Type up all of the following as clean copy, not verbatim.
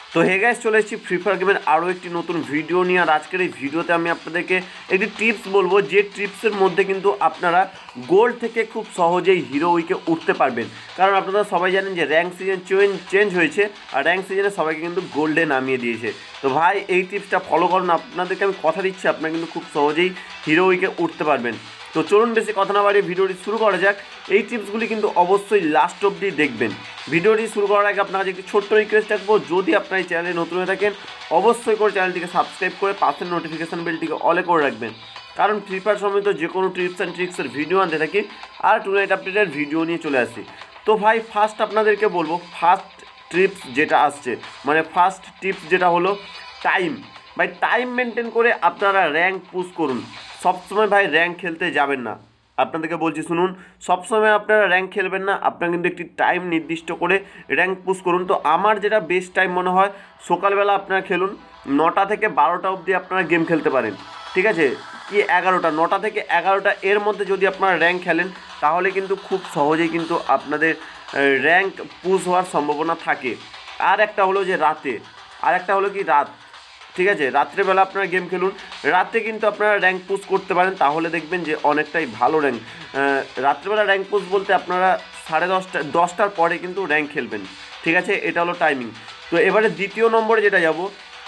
তো hey guys, চলে এসেছি ফ্রি ফায়ার গেমের আরও একটি নতুন ভিডিও নিয়ে। আর আজকের এই ভিডিওতে আমি আপনাদেরকে একটি টিপস বলবো, যে টিপসের মধ্যে কিন্তু আপনারা গোল্ড থেকে খুব সহজেই হিরো উইকে উঠতে পারবেন। কারণ আপনারা সবাই জানেন যে র্যাঙ্ক সিজন চেঞ্জ হয়েছে, আর র্যাঙ্ক সিজনে সবাইকে কিন্তু গোল্ডে নামিয়ে দিয়েছে। তো ভাই এই টিপসটা ফলো করুন, আপনাদেরকে আমি কথা দিচ্ছি আপনারা কিন্তু খুব সহজেই হিরো উইকে উঠতে পারবেন। তো চলুন বেশি কথা না বাড়িয়ে ভিডিওটি শুরু করা যাক। এই টিপসগুলি কিন্তু অবশ্যই লাস্ট অবধি দেখবেন। ভিডিওটি শুরু করার আগে আপনার কাছে একটি ছোট্ট রিকোয়েস্ট রাখবো, যদি আপনার এই চ্যানেলে নতুন হয়ে থাকেন অবশ্যই করে চ্যানেলটিকে সাবস্ক্রাইব করে পাশের নোটিফিকেশান বেলটিকে অলে করে রাখবেন। কারণ ফ্রি ফায়ার সম্বন্ধে যে কোনো টিপস অ্যান্ড ট্রিক্সের ভিডিও আনতে থাকি, আর টুনাইট আপডেটের ভিডিও নিয়ে চলে আসি। তো ভাই ফার্স্ট আপনাদেরকে বলবো, ফার্স্ট টিপস যেটা আসছে, মানে ফার্স্ট টিপস যেটা হলো টাইম। ভাই টাইম মেনটেন করে আপনারা র্যাঙ্ক পুশ করুন। সবসময় ভাই র্যাঙ্ক খেলতে যাবেন না, আপনাদেরকে বলছি শুনুন। সবসময় আপনারা র্যাঙ্ক খেলবেন না, আপনারা কিন্তু একটি টাইম নির্দিষ্ট করে র্যাঙ্ক পুশ করুন। তো আমার যেটা বেস্ট টাইম মনে হয়, সকালবেলা আপনারা খেলুন 9টা থেকে 12টা অবধি আপনারা গেম খেলতে পারেন, ঠিক আছে, কি 11টা, 9টা থেকে 11টা এর মধ্যে যদি আপনারা র্যাঙ্ক খেলেন তাহলে কিন্তু খুব সহজেই কিন্তু আপনাদের র্যাঙ্ক পুশ হওয়ার সম্ভাবনা থাকে। আর একটা হলো যে রাতে, আর একটা হলো কি রাত, ঠিক আছে, রাত্রেবেলা আপনারা গেম খেলুন, রাতে কিন্তু আপনারা র্যাঙ্ক পুশ করতে পারেন, তাহলে দেখবেন যে অনেকটাই ভালো র্যাঙ্ক। রাত্রেবেলা র্যাঙ্ক পুশ বলতে আপনারা 10টার পরে কিন্তু র্যাঙ্ক খেলবেন, ঠিক আছে, এটা হলো টাইমিং। তো এবারে দ্বিতীয় নম্বরে যেটা যাব,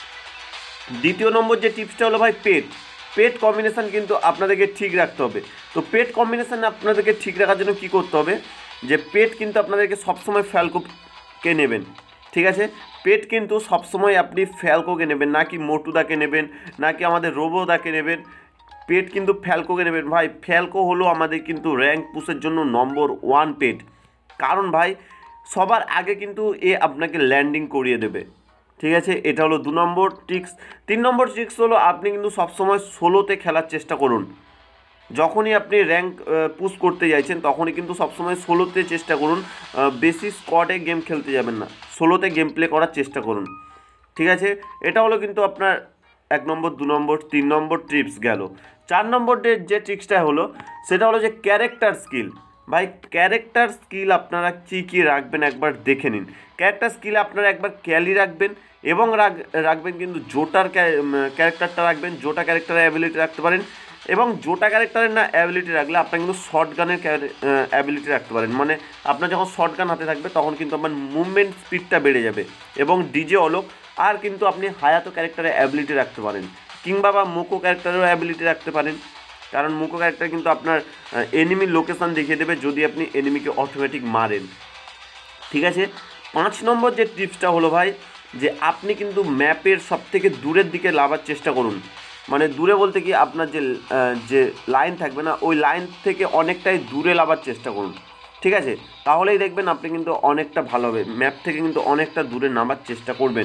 দ্বিতীয় নম্বর যে টিপসটা হলো ভাই পেট কম্বিনেশান কিন্তু আপনাদেরকে ঠিক রাখতে হবে। তো পেট কম্বিনেশান আপনাদেরকে ঠিক রাখার জন্য কী করতে হবে, যে পেট কিন্তু আপনাদেরকে সবসময় ফ্যালকোকে নেবেন, ঠিক আছে, পেট কিন্তু সবসময় আপনি ফ্যালকোকে নেবেন, না কি মোটুদাকে নেবেন, না কি আমাদের রোবোদাকে নেবেন, পেট কিন্তু ফ্যালকোকে নেবেন। ভাই ফ্যালকো হলো আমাদের কিন্তু র্যাঙ্ক পুশের জন্য নম্বর 1 পেট। কারণ ভাই সবার আগে কিন্তু এ আপনাকে ল্যান্ডিং করিয়ে দেবে, ঠিক আছে, এটা হলো 2 নম্বর ট্রিক্স। 3 নম্বর ট্রিক্স হলো আপনি কিন্তু সবসময় সোলোতে খেলার চেষ্টা করুন। যখনই আপনি র্যাঙ্ক পুশ করতে যাচ্ছেন তখনই কিন্তু সবসময় সোলোতে চেষ্টা করুন, বেশি স্কোয়াডে গেম খেলতে যাবেন না, সোলোতে গেম প্লে করার চেষ্টা করুন, ঠিক আছে। এটা হলো কিন্তু আপনার 1 নম্বর, 2 নম্বর, 3 নম্বর টিপস গেল। 4 নম্বর যে ট্রিক্সটা হলো সেটা হলো যে ক্যারেক্টার স্কিল। ভাই ক্যারেক্টার স্কিল আপনারা কী রাখবেন একবার দেখে নিন। ক্যারেক্টার স্কিল আপনারা একবার ক্যালি রাখবেন এবং রাখবেন কিন্তু জোটার ক্যারেক্টারটা রাখবেন, জোটা ক্যারেক্টারের অ্যাবিলিটি রাখতে পারেন, এবং জোটা ক্যারেক্টারের না অ্যাবিলিটি রাখলে আপনার কিন্তু শর্ট গানের অ্যাবিলিটি রাখতে পারেন। মানে আপনার যখন শর্ট গান হাতে থাকবে তখন কিন্তু আপনার মুভমেন্ট স্পিডটা বেড়ে যাবে, এবং ডিজে অলোক আর কিন্তু আপনি হায়াতো ক্যারেক্টারের অ্যাবিলিটি রাখতে পারেন, কিংবা বা মোকো ক্যারেক্টারেরও অ্যাবিলিটি রাখতে পারেন। কারণ মোকো ক্যারেক্টার কিন্তু আপনার এনিমির লোকেশান দেখিয়ে দেবে যদি আপনি এনিমিকে অটোমেটিক মারেন, ঠিক আছে। 5 নম্বর যে টিপসটা হলো ভাই, যে আপনি কিন্তু ম্যাপের সবথেকে দূরের দিকে লাভার চেষ্টা করুন। মানে দূরে বলতে কি আপনার যে লাইন থাকবে না, ওই লাইন থেকে অনেকটাই দূরে লাভার চেষ্টা করুন, ঠিক আছে, তাহলেই দেখবেন আপনি কিন্তু অনেকটা ভালো হবে, ম্যাপ থেকে কিন্তু অনেকটা দূরে নামার চেষ্টা করবেন।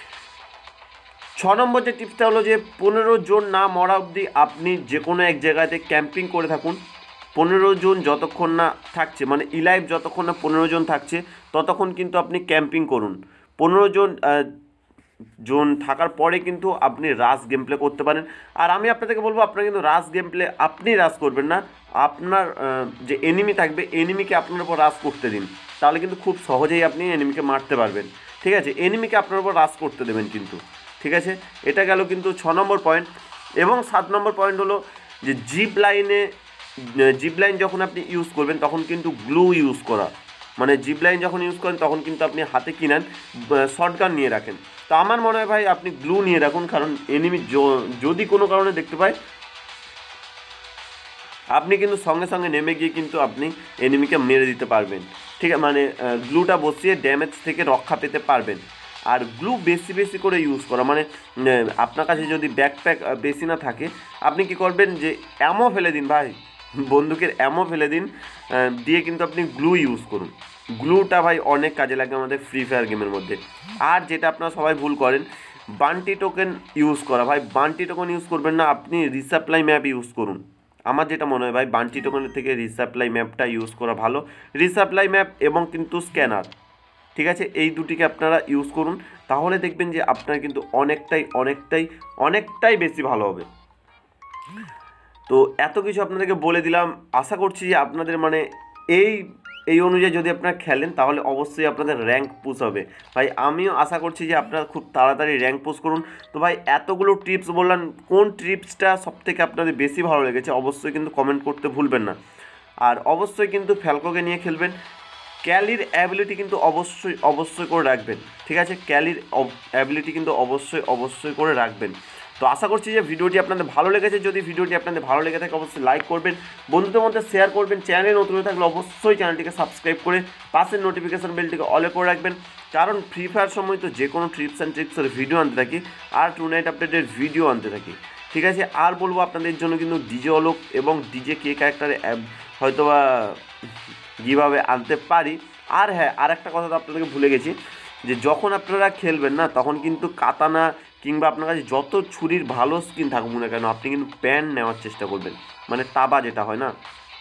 6 নম্বর যে টিপসটা হলো যে 15 জন না মরা অবধি আপনি যে কোনো এক জায়গাতে ক্যাম্পিং করে থাকুন। 15 জন যতক্ষণ না থাকছে, মানে ইলাইভ যতক্ষণ না 15 জন থাকছে ততক্ষণ কিন্তু আপনি ক্যাম্পিং করুন। 15 জন থাকার পরে কিন্তু আপনি রাশ গেম প্লে করতে পারেন। আর আমি আপনাদেরকে বলবো, আপনারা কিন্তু রাশ গেম প্লে আপনি রাশ করবেন না, আপনার যে এনিমি থাকবে এনিমিকে আপনার উপর রাশ করতে দিন, তাহলে কিন্তু খুব সহজেই আপনি এনিমিকে মারতে পারবেন, ঠিক আছে, এনিমিকে আপনার উপর রাশ করতে দেবেন কিন্তু, ঠিক আছে। এটা গেল কিন্তু 6 নম্বর পয়েন্ট। এবং 7 নম্বর পয়েন্ট হলো যে জিপ লাইন যখন আপনি ইউজ করবেন তখন কিন্তু গ্লু ইউজ করা, মানে জিপ লাইন যখন ইউজ করেন তখন কিন্তু আপনি হাতে কিনেন শর্টগান নিয়ে রাখেন। তো আমার মনে হয় ভাই আপনি গ্লু নিয়ে রাখুন, কারণ এনিমি যদি কোনো কারণে দেখতে পায় আপনি কিন্তু সঙ্গে সঙ্গে নেমে গিয়ে কিন্তু আপনি এনিমিকে মেরে দিতে পারবেন, ঠিক আছে, মানে গ্লুটা বসিয়ে ড্যামেজ থেকে রক্ষা পেতে পারবেন। আর গ্লু বেশি করে ইউজ করা, মানে আপনার কাছে যদি ব্যাকপ্যাক বেশি না থাকে আপনি কি করবেন, যে অ্যামো ফেলে দিন ভাই, বন্দুকের অ্যামো ফেলে দিন, দিয়ে কিন্তু আপনি গ্লু ইউজ করুন। গ্লুটা ভাই অনেক কাজে লাগে আমাদের ফ্রি ফায়ার গেমের মধ্যে। আর যেটা আপনারা সবাই ভুল করেন, বান্টি টোকেন ইউজ করা। ভাই বান্টি টোকেন ইউজ করবেন না, আপনি রিসাপ্লাই ম্যাপ ইউজ করুন। আমার যেটা মনে হয় ভাই, বান্টি টোকেনের থেকে রিসাপ্লাই ম্যাপটা ইউজ করা ভালো। রিসাপ্লাই ম্যাপ এবং কিন্তু স্ক্যানার, ঠিক আছে, এই দুটিকে আপনারা ইউজ করুন, তাহলে দেখবেন যে আপনার কিন্তু অনেকটাই বেশি ভালো হবে। তো এত কিছু আপনাদেরকে বলে দিলাম, আশা করছি যে আপনাদের মানে এই এই অনুযায়ী যদি আপনারা খেলেন তাহলে অবশ্যই আপনাদের র্যাঙ্ক পুশ হবে। ভাই আমিও আশা করছি যে আপনারা খুব তাড়াতাড়ি র্যাঙ্ক পুশ করুন। তো ভাই এতগুলো টিপস বললাম, কোন টিপসটা সবথেকে আপনাদের বেশি ভালো লেগেছে অবশ্যই কিন্তু কমেন্ট করতে ভুলবেন না। আর অবশ্যই কিন্তু ফ্যালকোকে নিয়ে খেলবেন। ক্যালির অ্যাবিলিটি কিন্তু অবশ্যই করে রাখবেন, ঠিক আছে? ক্যালির অ্যাবিলিটি কিন্তু অবশ্যই করে রাখবেন। তো আশা করছি যে ভিডিওটি আপনাদের ভালো লেগেছে। যদি ভিডিওটি আপনাদের ভালো লেগে থাকে অবশ্যই লাইক করবেন, বন্ধুদের মধ্যে শেয়ার করবেন। চ্যানেলে নতুন হয়ে থাকলে অবশ্যই চ্যানেলটিকে সাবস্ক্রাইব করে পাশের নোটিফিকেশন বেলটিকে অলে করে রাখবেন, কারণ ফ্রি ফায়ার সময় তো যে কোনো টিপস অ্যান্ড ট্রিক্সের ভিডিও আনতে থাকি আর টু নাইট আপডেটের ভিডিও আনতে থাকি, ঠিক আছে? আর বলবো আপনাদের জন্য কিন্তু ডিজে অলোক এবং ডিজে কে ক্যারেক্টারে হয়তোবা কীভাবে আনতে পারি। আর হ্যাঁ, আর একটা কথা তো আপনাদেরকে ভুলে গেছি, যে যখন আপনারা খেলবেন না তখন কিন্তু কাতানা কিংবা আপনার কাছে যত ছুরির ভালো স্কিন থাকুক না কেন আপনি কিন্তু প্যান নেওয়ার চেষ্টা করবেন, মানে তাবা যেটা হয় না,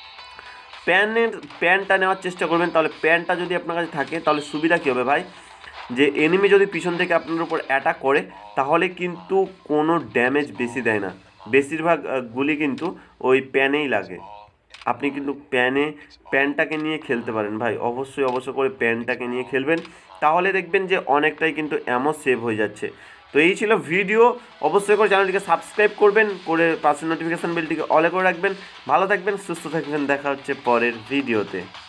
প্যানটা নেওয়ার চেষ্টা করবেন। তাহলে প্যানটা যদি আপনার কাছে থাকে তাহলে সুবিধা কী হবে ভাই, যে এনিমি যদি পিছন থেকে আপনার উপর অ্যাটাক করে তাহলে কিন্তু কোনো ড্যামেজ বেশি দেয় না, বেশিরভাগ গুলি কিন্তু ওই প্যানেই লাগে। আপনি কিন্তু প্যানটাকে নিয়ে খেলতে পারেন ভাই, অবশ্যই করে প্যানটাকে নিয়ে খেলবেন, তাহলে দেখবেন যে অনেকটাই কিন্তু অ্যামো সেভ হয়ে যাচ্ছে। তো এই ছিল ভিডিও। অবশ্যই করে চ্যানেলটিকে সাবস্ক্রাইব করবেন, করে পাশের নোটিফিকেশান বেলটিকে অলে করে রাখবেন। ভালো থাকবেন, সুস্থ থাকবেন, দেখা হচ্ছে পরের ভিডিওতে।